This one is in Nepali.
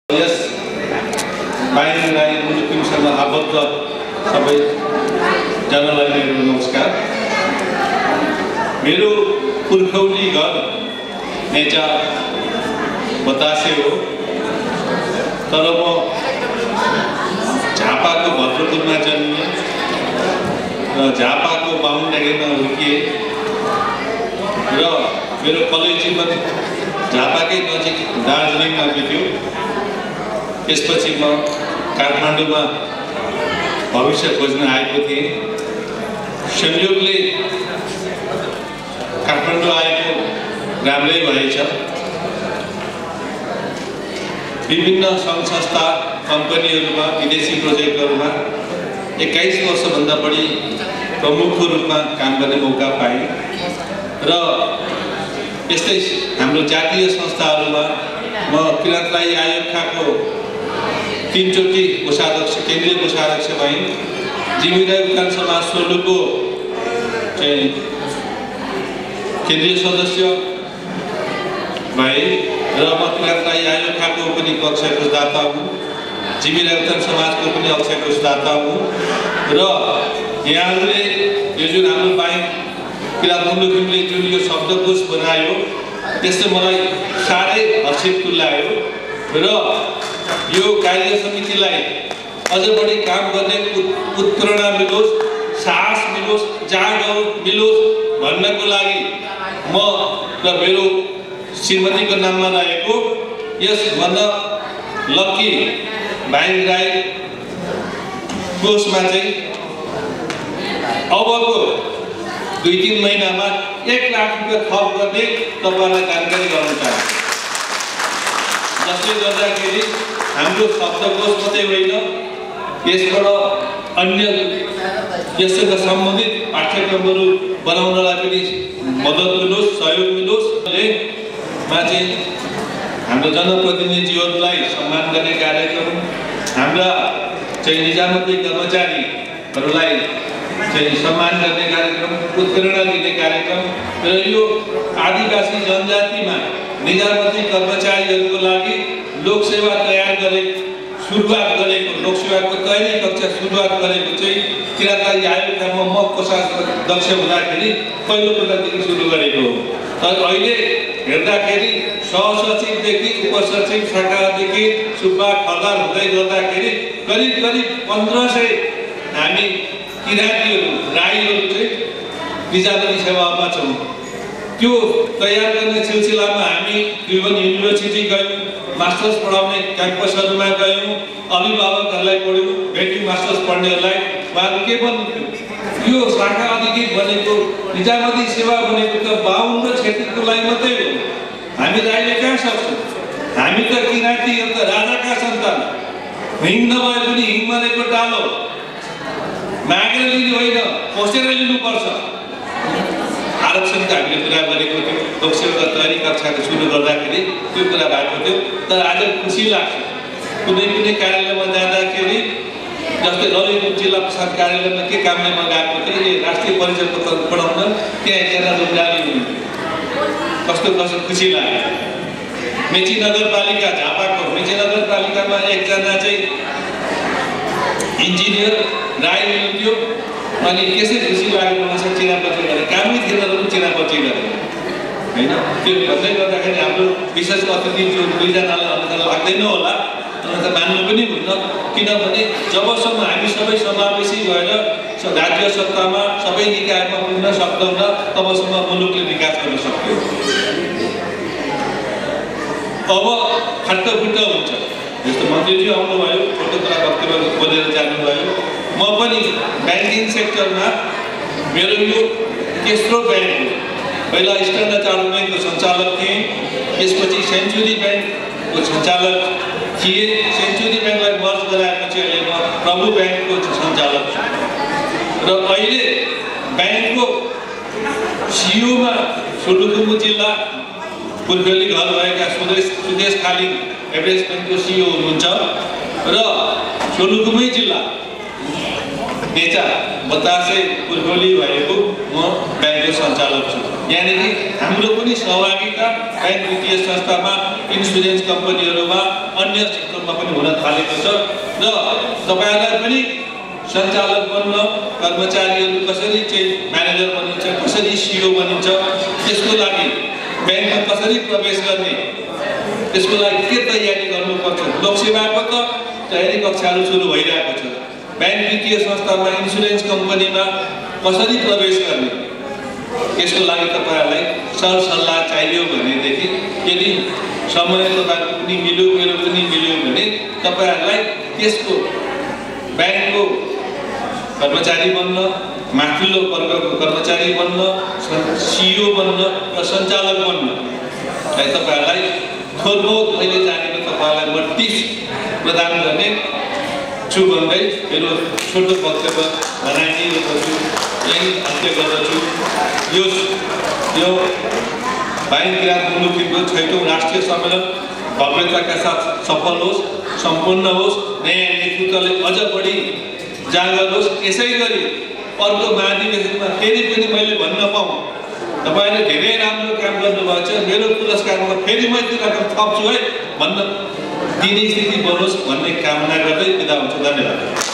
यस बाहिर राई मुलुकिमसँग आबद्ध सबै जनालाई मेरो नमस्कार। मेरो पुर्खौली घर नेचा बतासे हो, तर म झापाको भद्रपुरमा जन्मिएँ र झापाको बाहुनडाँडामा हुर्किएँ र मेरो कलेज जीवन झापाकै नजिक दार्जिलिङमा बित्यो। त्यसपछि म काठमाडौँमा भविष्य खोज्न आएको थिएँ। संयोगले काठमाडौँ आएको राम्रै भएछ। विभिन्न सङ्घ संस्था कम्पनीहरूमा विदेशी प्रोजेक्टहरूमा 21 वर्षभन्दा बढी प्रमुखको रूपमा काम गर्ने मौका पाएँ र यस्तै हाम्रो जातीय संस्थाहरूमा म किरातलाई आयोगको 3 चोटि कोषाध्यक्ष, केन्द्रीय कोषाध्यक्ष भएँ। जिम्मेदारी उत्थान समाज सोलुको चाहिँ केन्द्रीय सदस्य भएँ र म किरातलाई आयोगको पनि अक्षय कोषदाता हुँ। जिम्मेदारी उत्थान समाजको पनि अक्षय कोषदाता हुँ र यहाँहरूले यो जुन हाम्रो बाहेक किरात मुलुकिमले जुन यो शब्दकोश बनायो त्यसले मलाई साह्रै हर्षित तुल्यायो र यो कार्य समितिलाई अझ बढी काम गर्ने उत्प्रेरणा मिलोस्, साहस मिलोस्, जागर मिलोस् भन्नको लागि म र मेरो श्रीमतीको नाममा रहेको यस भन्न लक्की भाइङ राई कोषमा चाहिँ अबको 2-3 महिनामा 1 लाख रुपियाँ थप गर्ने तपाईहरुलाई जानकारी गराउन चाहन्छु। जसले गर्दाखेरि हाम्रो शब्दकोश मात्रै होइन, यसबाट अन्य यससँग सम्बन्धित पाठ्यक्रमहरू बनाउनलाई पनि मद्दत मिलोस्, सहयोग मिलोस्। मा चाहिँ हाम्रो जनप्रतिनिधिहरूलाई सम्मान गर्ने कार्यक्रम, हाम्रा चाहिँ निजामती कर्मचारीहरूलाई चाहिँ सम्मान गर्ने कार्यक्रम, उत्प्रेरणा दिने कार्यक्रम र यो आदिवासी जनजातिमा निजामती कर्मचारीहरूको लागि लोकसेवा तयार सुरुवात गरेको लोकसेवाको तयारी कक्षा सुरुवात गरेको चाहिँ किरातलाई आयोगमा म कोषाध्यक्ष हुँदाखेरि पहिलोपटकदेखि सुरु गरेको हो। तर अहिले हेर्दाखेरि सहसचिवदेखि उपसचिव शाखादेखि सुब्बा खर्दार हुँदै गर्दाखेरि करिब 1500 हामी किरातीहरू राईहरू चाहिँ निजामती सेवामा छौँ। त्यो तयार गर्ने सिलसिलामा हामी त्रिभुवन युनिभर्सिटी गयौँ, मास्टर्स पढाउने क्याम्पसहरूमा गयौँ, अभिभावकहरूलाई पढ्यौँ, भेट्यौँ मास्टर्स पढ्नेहरूलाई। उहाँहरू के भन्नुहुन्थ्यो, यो शाखा अधिकृत भनेको निजामती सेवा भनेको त 52 क्षेत्रको लागि मात्रै हो। हामी राईले कहाँ सक्छौँ? हामी त किरातीहरू त राजाका सन्तान, हिङ नभए पनि हिङ मरेको डालो मागेर लिनु होइन, खोसेर लिनुपर्छ। आरक्षणको हामीले कुरा गरेको थियो, लोकसेवाको तयारी कक्षाको सुरु गर्दाखेरि त्यो कुरा भएको थियो। तर आज खुसी लाग्छ, कुनै पनि कार्यालयमा जाँदाखेरि जस्तै ललितपुर जिल्ला प्रशासन कार्यालयमा के कामले म गएको थिएँ, राष्ट्रिय परिचय पत्र पढाउन, त्यहाँ एकजना रुङ्गाली हुनुहुन्थ्यो। कस्तो खुसी लाग्यो। मेची नगरपालिका झापाको मेची नगरपालिकामा एकजना चाहिँ इन्जिनियर राई हुनुहुन्थ्यो। अनि त्यसै खुसी लाग्यो मलाई, चिनापछि गरेँ, कामै थिएन र पनि चिनापछि गरेँ होइन। त्यो भन्दै गर्दाखेरि हाम्रो विशेष अतिथि जो 2जनालाई अनुसार लाग्दैन होला, त मान्नु पनि हुन्न। किनभने जबसम्म हामी सबै समावेशी भएर राज्य सत्तामा सबै निकायमा पुग्न सक्दैनौँ तबसम्म मुलुकले विकास गर्न सक्यो। अब फाटफुट्ट हुन्छ। जस्तो मन्त्रीजी आउनुभयो, छोटो कुरा वक्तव्य बोलेर जानुभयो। म पनि ब्याङ्किङ सेक्टरमा मेरो यो तेस्रो ब्याङ्क हो। पहिला स्ट्यान्डर्ड चार्टर्ड ब्याङ्कको सञ्चालक थिएँ, त्यसपछि सेन्चुरी ब्याङ्कको सञ्चालक थिएँ। सेन्चुरी ब्याङ्कलाई मर्ज गराएपछि अहिले म प्रभु ब्याङ्कको सञ्चालक छु र अहिले ब्याङ्कको सिओमा सोलुखुम्बु जिल्ला पुर्खौली घर भएका सुदेश खालिङ एभरेस्ट ब्याङ्कको सिओ हुनुहुन्छ र सोलुखुम्बु जिल्ला नेचा बतासे पुर्खौली भएको म ब्याङ्कको सञ्चालक छु। यानी हाम्रो पनि सहभागिता बैंक वित्तीय संस्थामा, इन्सुरेन्स कम्पनीहरुमा, अन्य सेक्टरमा पनि हुन थालेको छ र तपाईहरुलाई पनि सञ्चालक बन्न, कर्मचारीहरु कसरी चाहिँ म्यानेजर बनिन्छ, कसरी सीईओ बनिन्छ, त्यसको लागि बैंकमा कसरी प्रवेश गर्ने, त्यसको लागि के तयारी गर्नुपर्छ। लोकसेवाको त तयारी कक्षाहरु सुरु भइरहेको छ। बैंक वित्तीय संस्थामा, इन्सुरेन्स कम्पनीमा कसरी प्रवेश गर्ने, यसको लागि तपाईहरुलाई सरसल्लाह चाहियो भनेदेखि यदि समय तपाईहरुको पनि मिल्यो, मेरो पनि मिल्यो भने तपाईहरुलाई त्यसको बैंकको कर्मचारी बन्न, माथिल्लो वर्गको कर्मचारी बन्न, सीईओ बन्न र सञ्चालक बन्न तपाईहरुलाई थोरबहुत अहिले जानेको तपाईहरुलाई म टिप्स प्रदान गर्ने छु भन्दै मेरो छोटो वक्तव्य बनाइदिएको छु। यही अन्त्य गर्दछु। यो बाहिङ किरात मुलुकीको 6औं राष्ट्रिय सम्मेलन भव्यताका साथ सफल होस्, सम्पन्न होस्, नयाँ नेतृत्वले अझ बढी जागर होस्। यसै गरी अर्को महाधिवेशनमा फेरि पनि मैले भन्न पाऊँ तपाईले धेरै राम्रो काम गर्नुभएको छ, मेरो पुरस्कारमा फेरि म त्यो रकम थप्छु है भन्न दिने स्थिति बनोस् भन्ने कामना गर्दै बिदा हुन्छु। धन्यवाद।